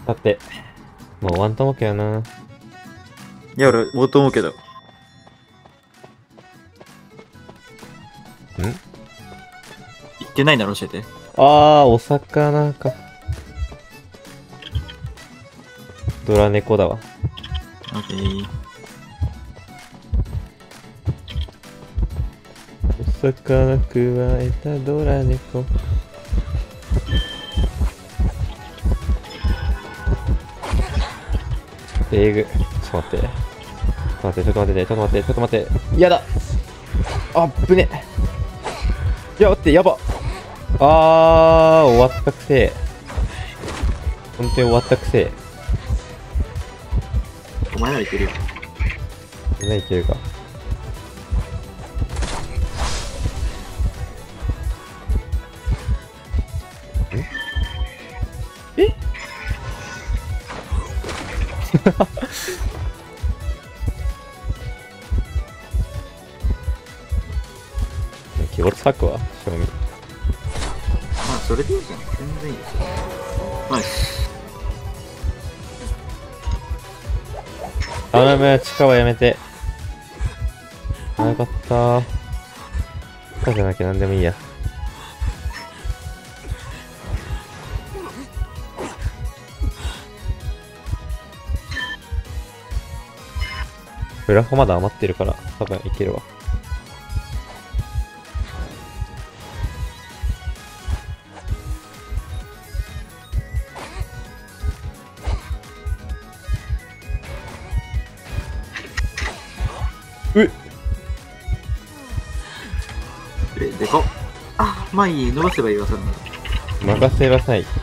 だって、もう終わんと思うけどな。 いや、俺、もうと思うけど。 言ってないなら教えて。 お魚か。ドラ猫だわ。 オッケー。 お魚くわえたドラ猫。えぐ。ちょっと待って。ちょっと待って。やだ。あっぶね。いや、待って、やば。終わったくせえ。本当に終わったくせえ。 お前ならいけるよ。 いけるか。え気持ち吐くわ、正味。 まあ、それでいいじゃん。全然いいですよ。ナイス。 頼む、地下はやめて。よかったー。地下じゃなきゃなんでもいいや。ブラフまだ余ってるから、多分いけるわ。 でかっ。あ、まあいい。伸ばせばいいわ、それなら。 任せなさい。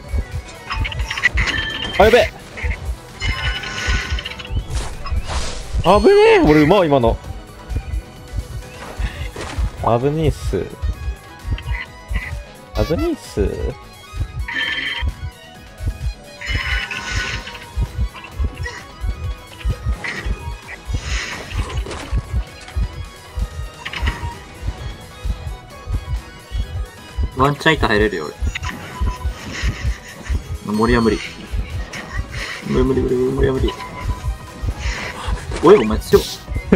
あ、やべえ。危ねえ。俺うまい、今の。危ねえっす。危ねえっす。 ワンチャン板入れるよ、俺。森は無理。無理。おい、お前強っ。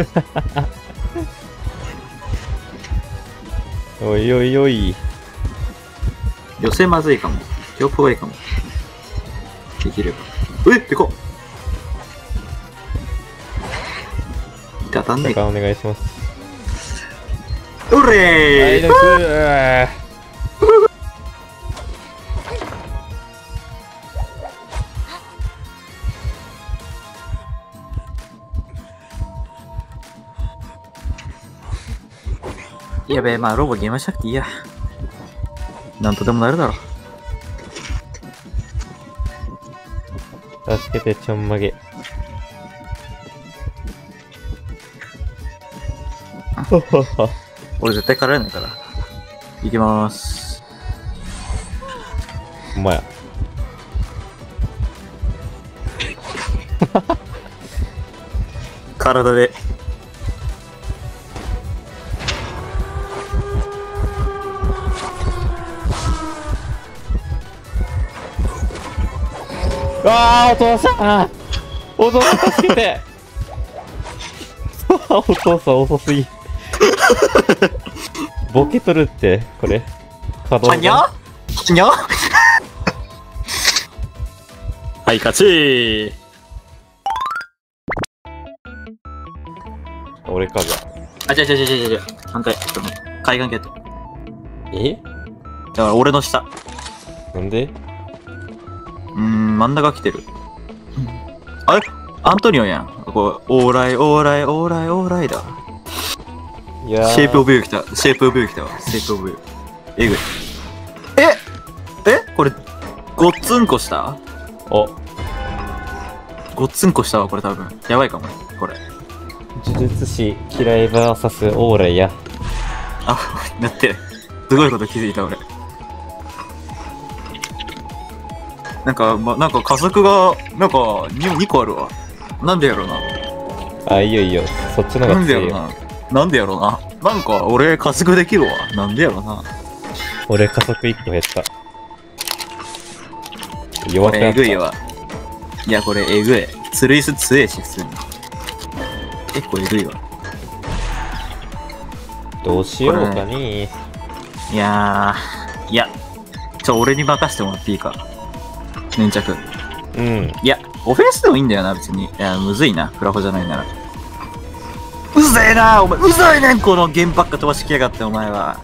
おいおいおい。 寄せまずいかも。強ポがいいかも。できれば。でかっ。当たんねえか。 お願いします。 おれー。やべえ、まあロボゲームしなくていいや。なんとでもなるだろ。 助けて、ちょんまげ。 俺絶対帰られないから。行きまーす。 ほんまや。 体で。 お父さん助けてお父さん遅すぎ。ボケとるって、これ。 はにゃはにゃはい、勝ち俺かじゃあ。違う。反対。海岸系と。 えだから俺の下。 なんで真ん中来てる。あれアントニオやん。こう、オーライだ。 いやシェイプオブユー来たわ。シェイプオブユー。えぐい。これ、ごっつんこしたお、 ごっつんこしたわ、これ多分。やばいかも、これ。 呪術師嫌い VS オーライや。 あ、なってる。すごいこと気づいた、俺。なんか加速が、2個あるわ。なんでやろうな。 いいよ。そっちの方が強いよ。 なんでやろうな。なんか、俺、加速できるわ。なんでやろうな。 俺加速1個減った。弱くなった。 えぐいわ。 いや、これえぐい。ツルイス強えし、普通に。結構えぐいわ。 どうしようかね。 いやー、いや、俺に任せてもらっていいか。粘着。 うん。 いや、オフェンスでもいいんだよな、別に。いや、むずいな、フラホじゃないなら。うぜえな、お前、うざいねん、この弦ばっか飛ばしてきやがって、お前は。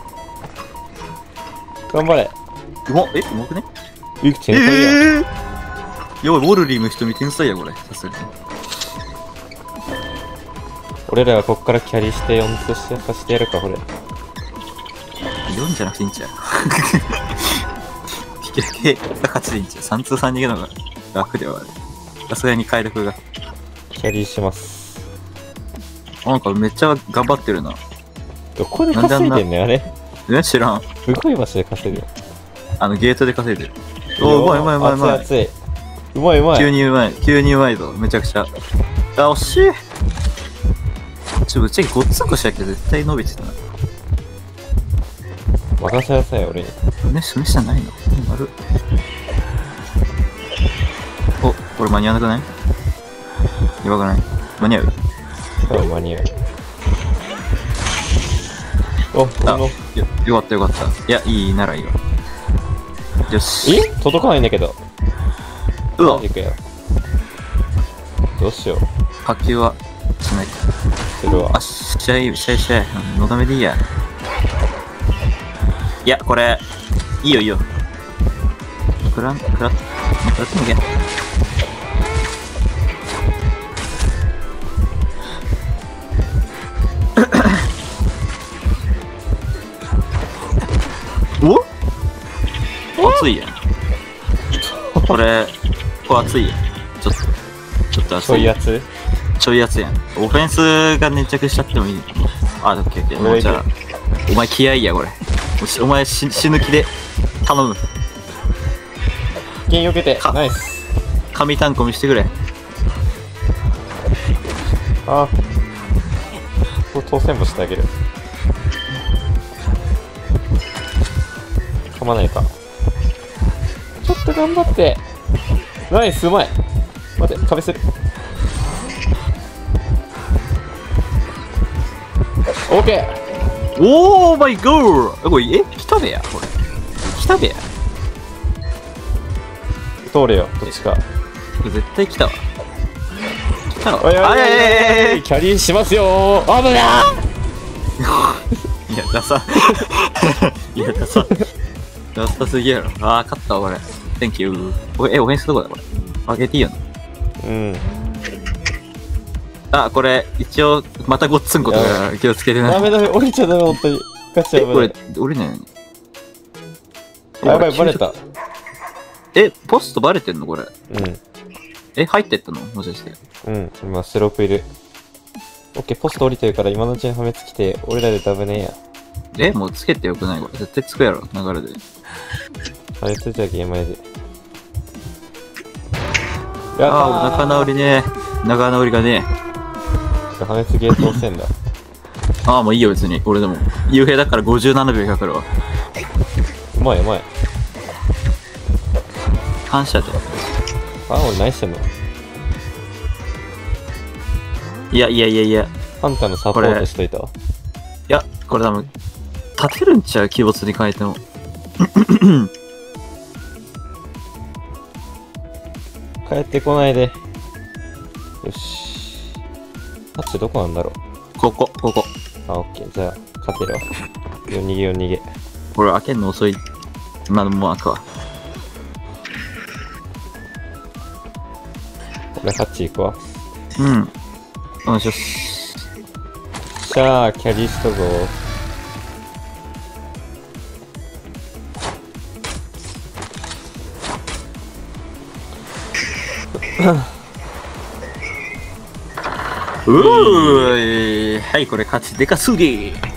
頑張れ。 うまくねゆき天才や。 やばい、ウォルリーの瞳天才や、これ。さすがに。 俺らはこっからキャリーして4つしてさせてやるか、これ。 4じゃなくていいんちゃう引き分けが勝ちでいいんちゃう。3通3逃げの方が楽ではある。さすがに解読が。 キャリーします。 なんかめっちゃ頑張ってるな。 どこで稼いでんねん、あれ。 知らん。 すごい場所で稼いでる。 ゲートで稼いでる。お、うまい。 熱い。うまい。 急にうまいぞ、めちゃくちゃ。あ、惜しい。ぶっちゃけごっつんこしたっけ絶対伸びてたな。 任せなさい、俺に。 示してないの丸。お、これ間に合わなくない？やばくない？間に合う？ 多分間に合う。お、 よかった。いや、いいならいいわ。よし。 届かないんだけど。 うわ。 マジかよ。どうしよう。 波及はしない。 するわ。 あ、試合。のだめでいいや。いや、これ、いいよ。食らってみけ。お？熱いやん。これ熱いやん。ちょっと熱い。ちょい熱やん。オフェンスが粘着しちゃってもいい。あ、オッケー。もうじゃあ、お前気合いや、これ。お前死ぬ気で頼む。 剣よけて、ナイス。 神単コ見してくれ。 あ、これ当選もしてあげる。噛まないか。ちょっと頑張って。ナイス、うまい。待って、壁する。オッケー。 オーマイゴー。これ、来たべや、これ。来たべや。 通れよ、どっちか。 絶対来たわ。来たわ。 キャリーしますよー。危ないいや、ダサすぎやろ。あー、勝ったわ、これ。Thank you。オフェンスどこだ、これ。上げていいよな。 うん。 あ、これ、一応、またごっつんことが気をつけてな。 ダメ、降りちゃダメ、ほんとに。ガチやばい。 これ、降りないのに。 やばい、バレた。 ポストバレてんのこれ。 うん。 入ってったのもしかして。 うん、今、スロープいる。オッケー、ポスト降りてるから今のうちに破滅来て、俺らでダブねえや。 もうつけてよくないこれ。絶対つくやろ、流れで。 破滅じゃゲームやで。 仲直りね。仲直りがね。 破滅ゲート押せんだ。 もういいよ、別に。俺でも。幽閉だから57秒かかるわ。 うまい。 反射で。 俺何してんの？ いや。 ハンターのサポートしといたわ。 いや、これ多分、立てるんちゃう？鬼没に変えても。 帰ってこないで。よし。ハッチどこなんだろう？ ここ。 オッケー。じゃあ、勝てるわ。4逃げ。 これ開けんの遅い。今のもう開くわ。 俺ハッチ行くわ。 うん。お願いします。 しゃあ、キャリーしたぞ。 はい、これ勝ちでかすぎ。